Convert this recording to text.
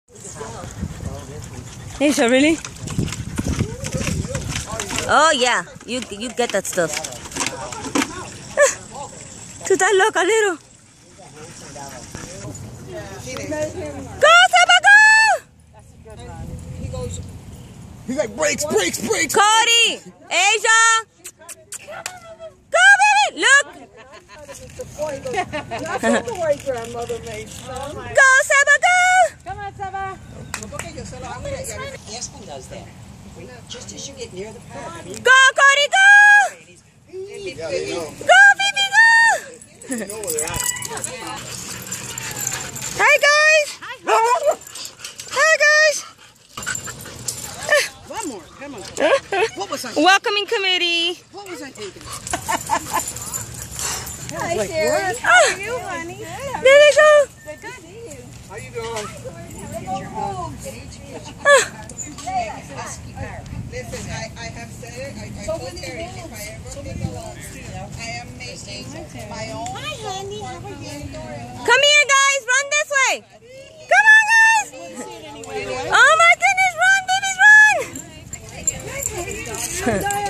Asia, really? Oh yeah, you get that stuff. To that look a little. Go, Saba, go! He's like, brakes. Cody, Asia, go, baby, look. That's the way grandmother made some. Go, Saba, go. Come on, Saba. Yes, one does that. Just as you get near the park. Go, Cody, go. Yeah, they know. Go, baby, go. They know where they're at. Hi, guys. Hi, guys. One more. Come on. What was I? Welcoming committee. What was I taking? Hi, Sherry. How are you, honey? There they go. Good to see you. How you doing? Listen, I have said it. I told Terry if I ever get alone, I am making my own. Hi, honey. How are you? Come here, guys. Run this way. Come on, guys. Oh, my goodness. Run, babies, run.